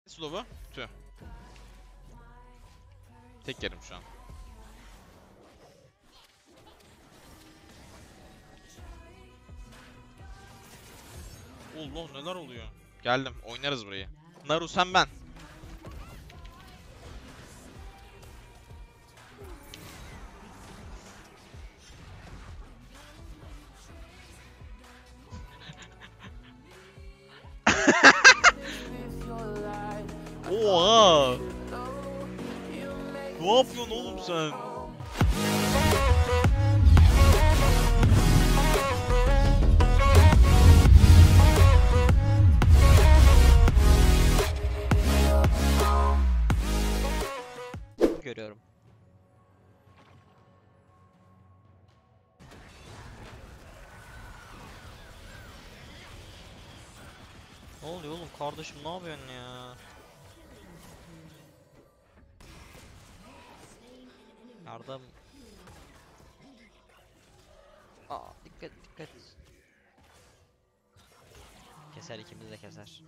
Slow'u. Tüh. Tek yerim şu an. Allah neler oluyor? Geldim. Oynarız burayı. Naru sen ben. Oha! Ne yapıyorsun oğlum sen? Görüyorum. Ne oluyor oğlum kardeşim, ne yapıyorsun ya? Yardım. Aa, dikkat dikkat. Keser, ikimiz de keser.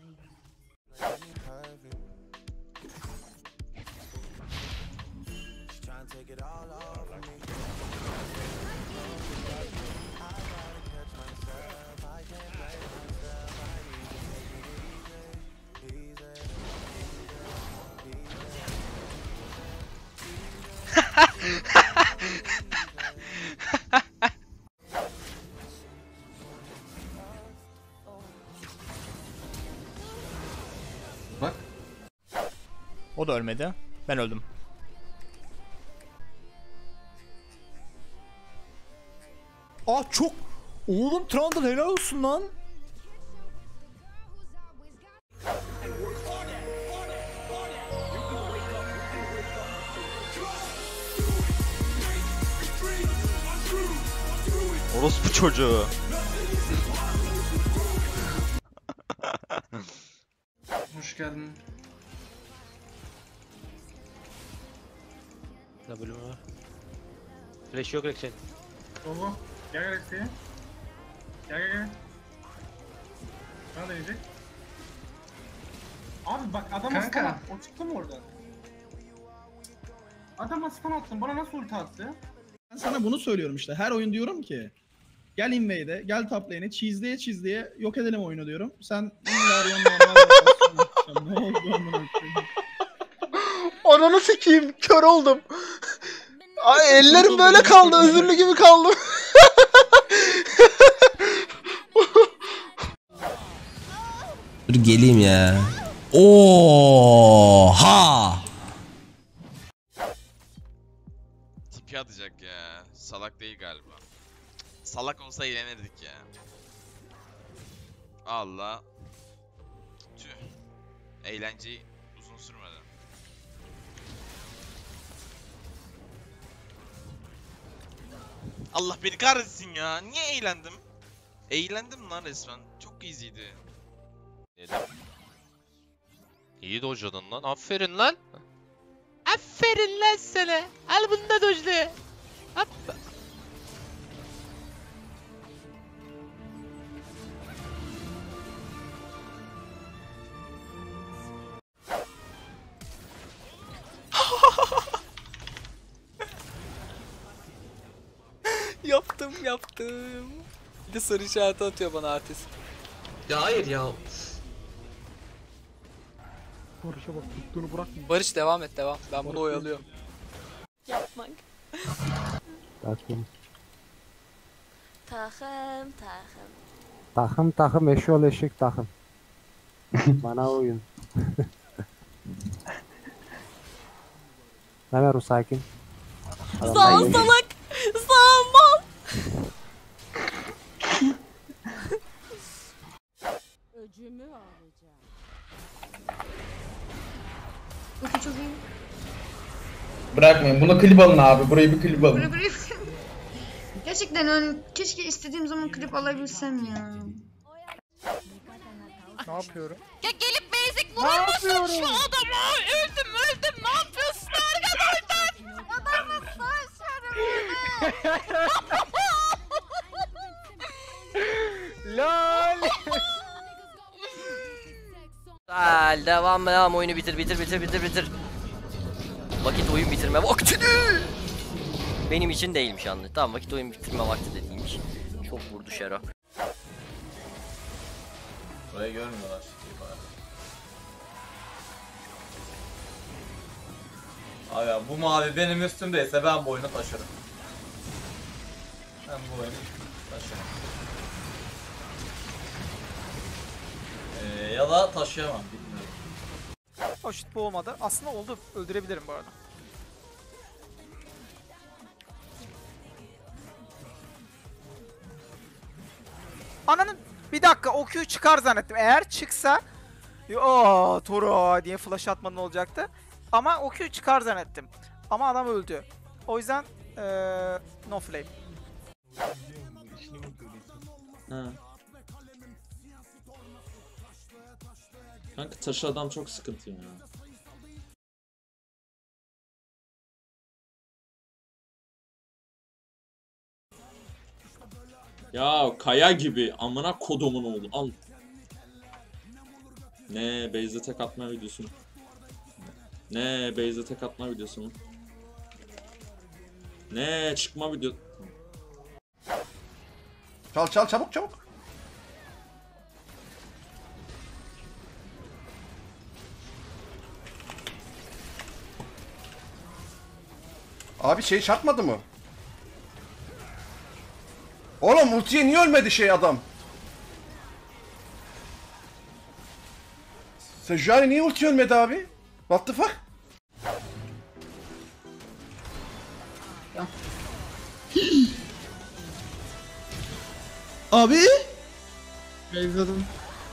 Bak. O da ölmedi. Ben öldüm. Aa çok... Oğlum Trundle helal olsun lan. Orospu çocuğu. Hoş geldin. W mu? Flash yok Rex'in. Oho. Gel gel Rex'e. Gel gel gel. Bana deneyecek. Abi bak adama stun attı. O çıktı mı oradan? Adama stun attın. Bana nasıl ulti attı? Ben sana bunu söylüyorum işte. Her oyun diyorum ki gel invade'e, gel top lane'e, cheese'leye yok edelim oyunu diyorum. Sen illa arıyorsun normal. Ne oldu amına koyayım? Ananı sikeyim, kör oldum. Ay ellerim böyle kaldı, özürlü gibi kaldım. Dur geleyim ya. Oha! Tipi atacak ya. Salak değil galiba. Salak olsa eğlenirdik ya. Allah. Tüh. Eğlenceyi uzun sürmedi. Allah beni kahretsin ya. Niye eğlendim? Eğlendim lan resmen. Çok easy'ydi. İyi dojladın lan. Aferin lan. Aferin lan sana. Al bunu da dojla. Hop. Yaptım. Bir de soru işareti atıyor bana artist. Ya hayır ya. Barış'a bak tuttuğunu bırakma. Barış devam et devam. Ben bunu oyalıyorum. Yapmak. Takım. Takım. Takım eşyol eşek takım. Bana oyun. Ne var o sakin? Sağ salak. Sağ mal. Öcümü alacağım. Çok iyi. Bırakmayın. Bunu klip alın abi. Burayı bir klip alın. Gerçekten keşke istediğim zaman klip alabilsem ya. Ne yapıyorum? Ya gelip basic vurur musun şu adama? Öldüm. Ne yapıyorsun arkadaşlar? Adamı saçlarım. LOL. Güzel. Devam oyunu bitir. Vakit oyun bitirme vakti. Benim için değilmiş anlı. Tamam, vakit oyun bitirme vakti de değilmiş. Çok vurdu Şero. Burayı görmüyorlar. Abi bu mavi benim üstümdeyse ben bu oyunu taşırım. Ben bu oyunu taşırım. Ya da taşıyamam, bilmiyorum. O şut bu olmadı. Aslında oldu. Öldürebilirim bu arada. Ananın bir dakika, o Q çıkar zannettim. Eğer çıksa Toro diye flash atmanın olacaktı. Ama o Q çıkar zannettim. Ama adam öldü. O yüzden no flame. Ha. Kanka taşı adam çok sıkıntı ya. Ya kaya gibi amına kodumun oğlu al. Ne base'de tek atma videosu mu? Ne base'de tek atma videosu mu? Ne çıkma video. Çal çabuk. Abi şey çarpmadı mı? Oğlum ultiye niye ölmedi adam? Sejuani niye ulti ölmedi abi? What the fuck? Abi. Beyzadım.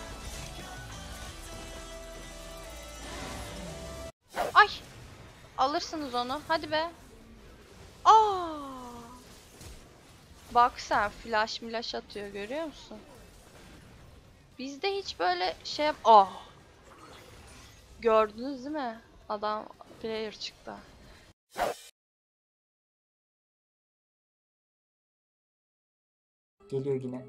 Ay. Alırsınız onu. Hadi be. Bak sen, flash atıyor, görüyor musun? Bizde hiç böyle şey yap... Gördünüz değil mi? Adam player çıktı. Geliyor yine.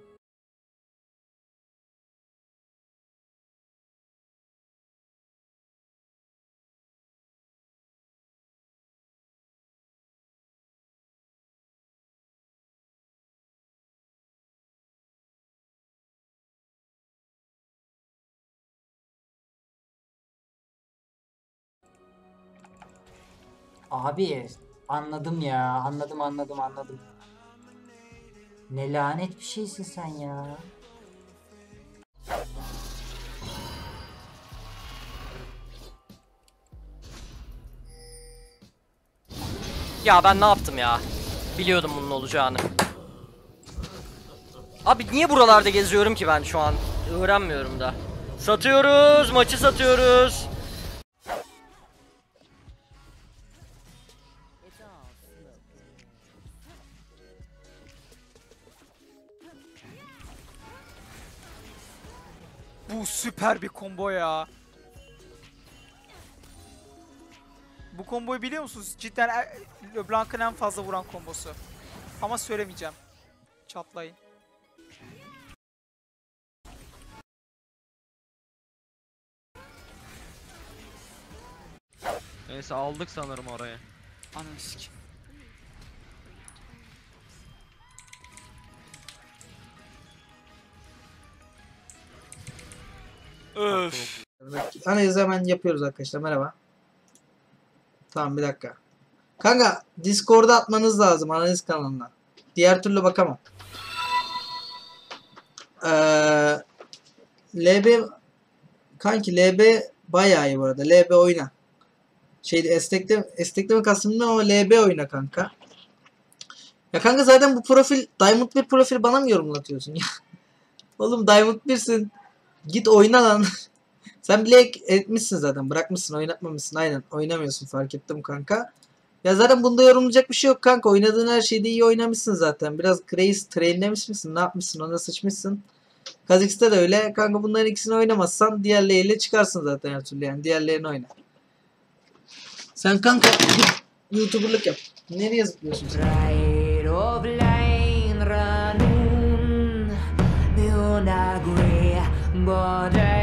Abi anladım ya, anladım. Ne lanet bir şeysin sen ya. Ya ben ne yaptım ya? Biliyordum bunun olacağını. Abi niye buralarda geziyorum ki ben şu an? Öğrenmiyorum da. Satıyoruz, maçı satıyoruz. Bu süper bir combo ya. Bu komboyu biliyor musunuz? Cidden LeBlanc'ın en fazla vuran kombosu. Ama söylemeyeceğim. Çatlayın. Neyse aldık sanırım orayı. Ananı sikeyim. Öf. Analizi hemen yapıyoruz arkadaşlar. Merhaba. Tamam bir dakika. Kanka Discord'a atmanız lazım analiz kanalına. Diğer türlü bakamam. LB kanki LB bayağı iyi bu arada. LB oyna. Estekte mi kastım bilmiyorum ama LB oyna kanka. Ya kanka zaten bu profil Diamond 1 profil bana mı yorumlatıyorsun ya? Oğlum Diamond 1'sin. Git oyna lan. Sen bile etmişsin zaten. Bırakmışsın, oynatmamışsın. Aynen. Oynamıyorsun, fark ettim kanka. Ya zaten bunda yorumlayacak bir şey yok kanka. Oynadığın her şeyde iyi oynamışsın zaten. Biraz Grace trainlemiş misin? Ne yapmışsın? Ona sıçmışsın. Kha'Zix'te de öyle. Kanka bunların ikisini oynamazsan diğerleriyle çıkarsın zaten her türlü yani. Diğerlerini oyna. Sen kanka YouTuber'lık yap. Nereye zıplıyorsun sen?